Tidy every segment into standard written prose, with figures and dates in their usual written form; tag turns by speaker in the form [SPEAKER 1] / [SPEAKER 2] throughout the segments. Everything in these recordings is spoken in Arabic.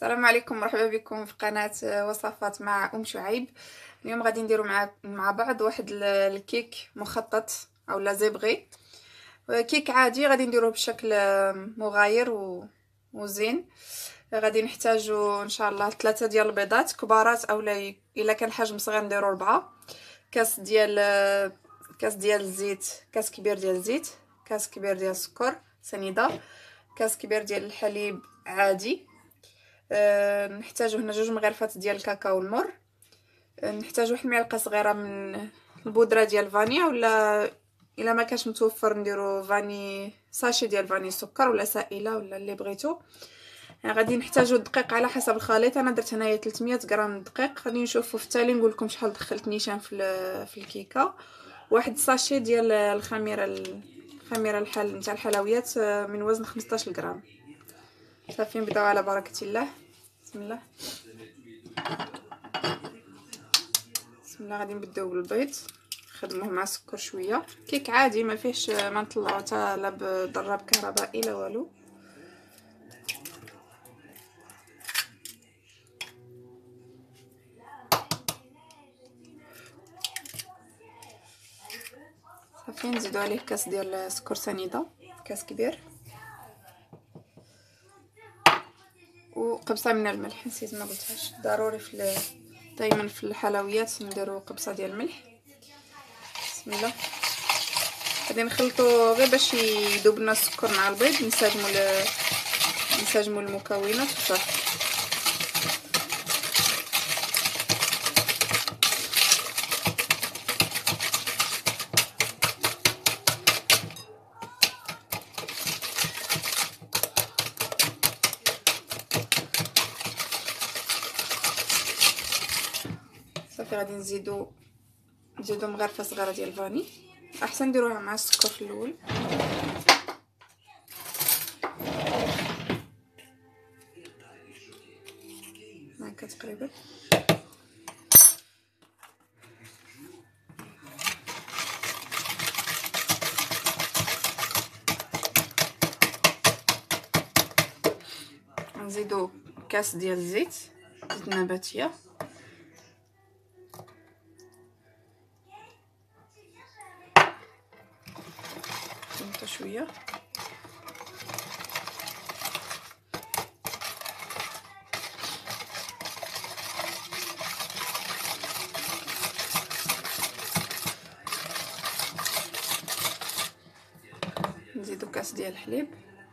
[SPEAKER 1] السلام عليكم، مرحبا بكم في قناة وصفات مع شعيب. اليوم غادي نديرو مع بعض واحد الكيك مخطط او لا زيبغي. كيك عادي غادي نديروه بشكل مغاير وزين. غادي نحتاجو ان شاء الله 3 ديال البيضات كبارات، او لا الا كان حجم صغير نديرو 4. كاس ديال الزيت، كاس كبير ديال الزيت، كاس كبير ديال السكر سنيده، كاس كبير ديال الحليب عادي. نحتاجو هنا 2 مغرفات ديال الكاكاو المر. نحتاجو 1 معلقه صغيره من البودره ديال الفانيا، ولا الا ما كانش متوفر نديرو فاني ساشي ديال فاني سكر ولا سائله ولا اللي بغيتو. غادي نحتاجو الدقيق على حسب الخليط. انا درت هنايا 300 غرام دقيق. غادي نشوفو في التالي نقول لكم شحال دخلت نيشان في الكيكه. واحد ساشي ديال الخميره الحل نتاع الحلويات من وزن 15 غرام. صافي نبداو على بركه الله. بسم الله بسم الله. غادي نبداو بالبيض، نخدموه مع السكر شويه. كيك عادي ما فيهش ما نطلعو حتى لا بضراب كهربائي لا والو. صافي نزيدو عليه كاس ديال السكر سنيده، كاس كبير، وقبصه من الملح. نسيت ما قلتهاش، ضروري دائما في الحلويات نديرو قبصه ديال الملح. بسم الله. غادي نخلطو غير باش يذوب لنا السكر مع البيض. نساجمو المكونات وصافي. صافي غادي نزيدو مغرفه صغيره ديال الفاني. احسن نديروها مع السكر في الاول. هكا تقريبا. نزيدو كاس ديال الزيت نباتيه، نحطو شويه. نزيدو كاس ديال الحليب.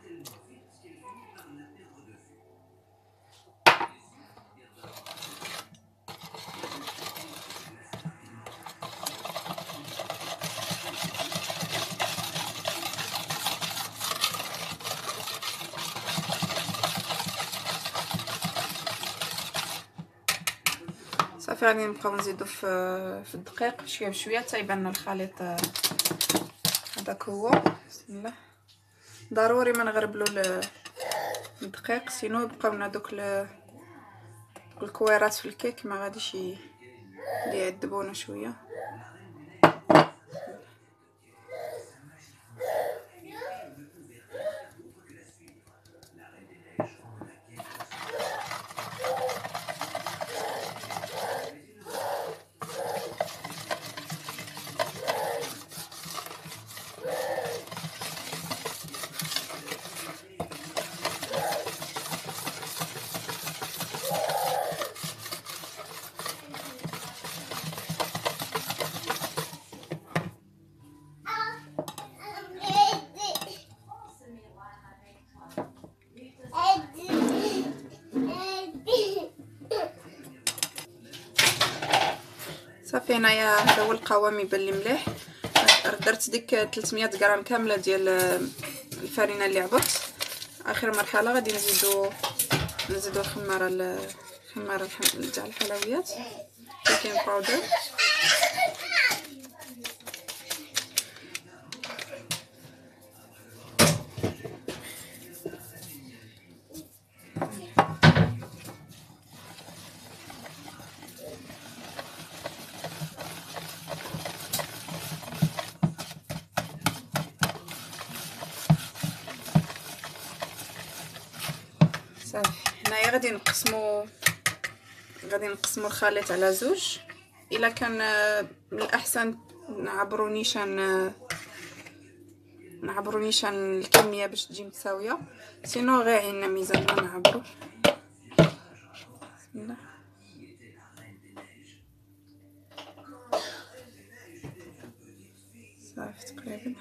[SPEAKER 1] صافي غادي نبقاو نزيدو في الدقيق شويه بشويه حتى يبان لنا الخليط. هذاك هو. بسم الله. ضروري ما نغربلو الدقيق، سينو يبقاو لنا دوك الكويرات في الكيك، ما غاديش يعذبونا شويه. صافي هنايا هذا هو القوام يبان لي مليح. درت ديك 300 غرام كامله ديال الفرينه اللي عبط. اخر مرحله غادي نزيدو الخماره تاع الحلويات، بيكين باودر. صافي هنايا غادي نقسمو الخليط على زوج. الا كان من الاحسن نعبرو نيشان الكميه باش تجي متساويه، سينو غير عندنا ميزاننا نعبرو. بسم الله. صافي تقريبا.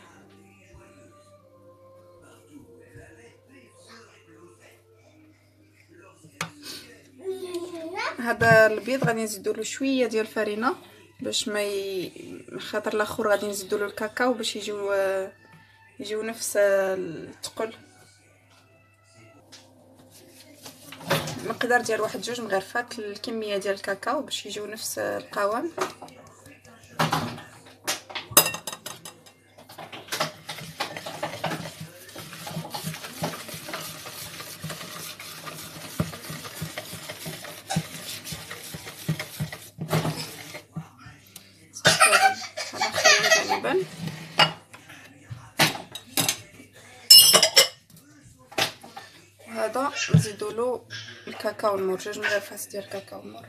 [SPEAKER 1] هذا البيض غادي نزيدو له شويه ديال الفرينه باش ما خاطر الاخر غادي نزيدو له الكاكاو باش يجيو نفس الثقل. مقدار ديال 1-2 مغرفات الكميه ديال الكاكاو باش يجيو نفس القوام. هذا نزيدو له الكاكاو المور، 2 مغرفات ديال الكاكاو المور.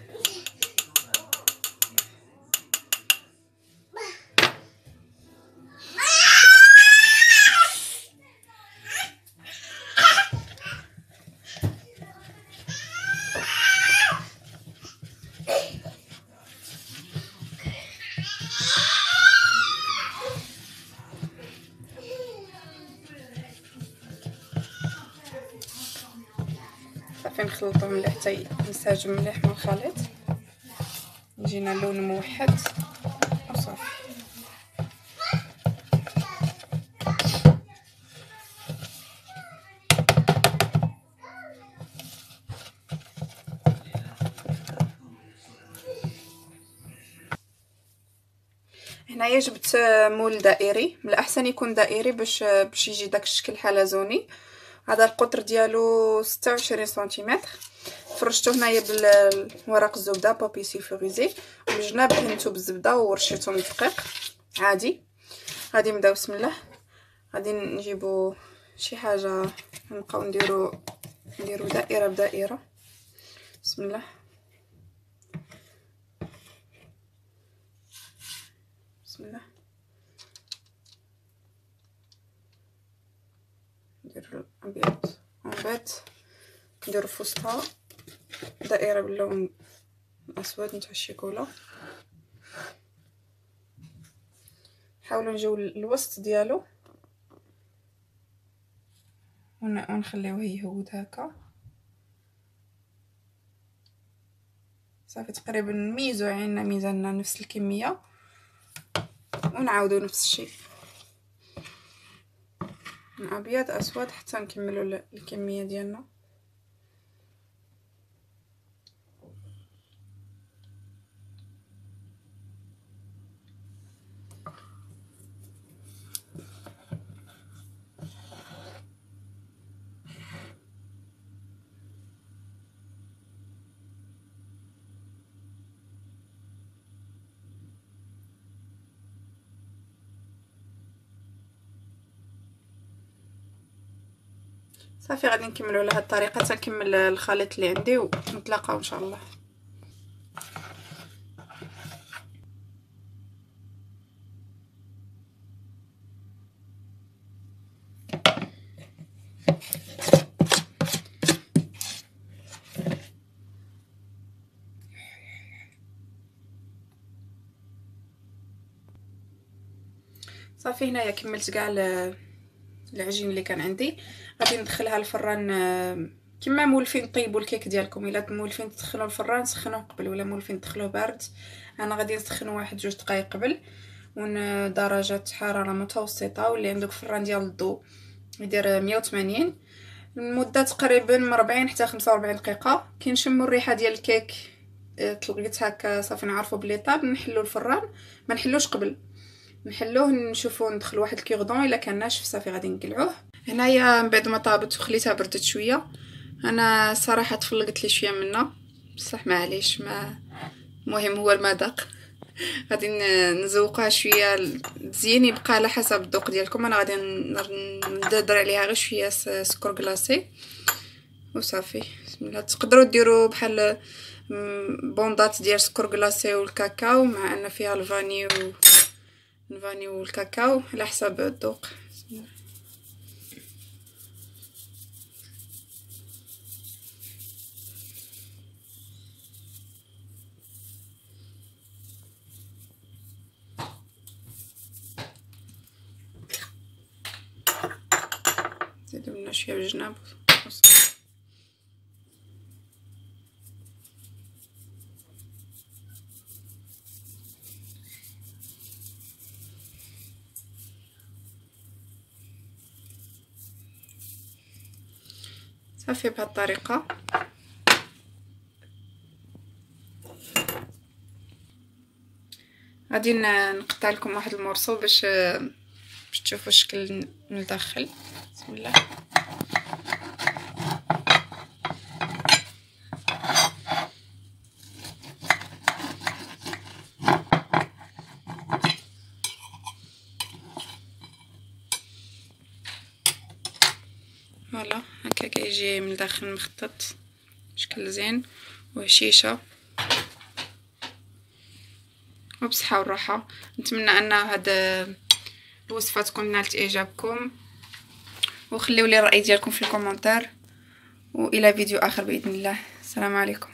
[SPEAKER 1] صافي نخلطو مليح حتى ينسجم مليح مع الخليط، يجينا اللون موحد وصافي. هنايا جبت مول دائري، من الاحسن يكون دائري باش يجي داك الشكل حلزوني. هذا القطر ديالو 26 سنتيمتر. فرشته هنايا بالورق الزبده بابي سيفوريزي، والجناب حنيتو بالزبده ورشيتو من الدقيق عادي. غادي نبداو بسم الله. غادي نجيبو شي حاجه نبقاو نديرو دائره بدائره. بسم الله. بسم الله. نديرو الابيض من بعد نديرو في وسطها دائره باللون الاسود نتاع الشيكولا. حاولوا نجيو الوسط ديالو ونخليوه يهود هكا. صافي تقريبا نميزو عيننا ميزاننا نفس الكميه ونعاودو نفس الشيء من ابيض اسود حتى نكملوا الكميه ديالنا. صافي غادي نكملوا على هذه الطريقه تنكمل الخليط اللي عندي ونتلاقاو ان شاء الله. صافي هنايا كملت كاع العجين اللي كان عندي. غادي ندخلها الفران كما مولفين طيبوا الكيك ديالكم. الا مولفين تدخلوا الفران سخنوه قبل، ولا مولفين تدخلوه بارد. انا غادي نسخنو 1-2 دقائق قبل، درجه حراره متوسطه. واللي عندك فران ديال الضو يدير 180 المده تقريبا من 40 حتى 45 دقيقه. كي نشموا الريحه ديال الكيك طلقت هكا صافي نعرفوا بلي طاب. نحلوا الفران، ما نحلوش قبل، نحلوه نشوفوا ندخل واحد الكيردون. الا كان ناشف صافي غادي نقلعوه. هنايا من بعد ما طابت وخليتها بردت شويه، انا صراحه تفلقت لي شويه منها بصح معليش، ما المهم هو المذاق. غادي نزوقها شويه تزيين، يبقى على حسب الذوق ديالكم. انا غادي ندير عليها غير شويه سكر كلاصي وصافي. بسم الله. تقدروا ديروا بحال بوندات ديال سكر كلاصي والكاكاو، مع ان فيها الفاني والكاكاو على حسب الذوق. بسم الله. نزيدو لنا شويه بالجناب. صافي بهاد الطريقه. غادي نقطع لكم واحد المورصو باش تشوفوا الشكل من الداخل. بسم الله. فوالا هكا كيجي من الداخل مخطط شكل زين وهشيشه وبصحه والراحه. نتمنى ان هاد الوصفه تكون نالت اعجابكم، وخليوا لي الراي ديالكم في الكومنتار، والى فيديو اخر باذن الله. السلام عليكم.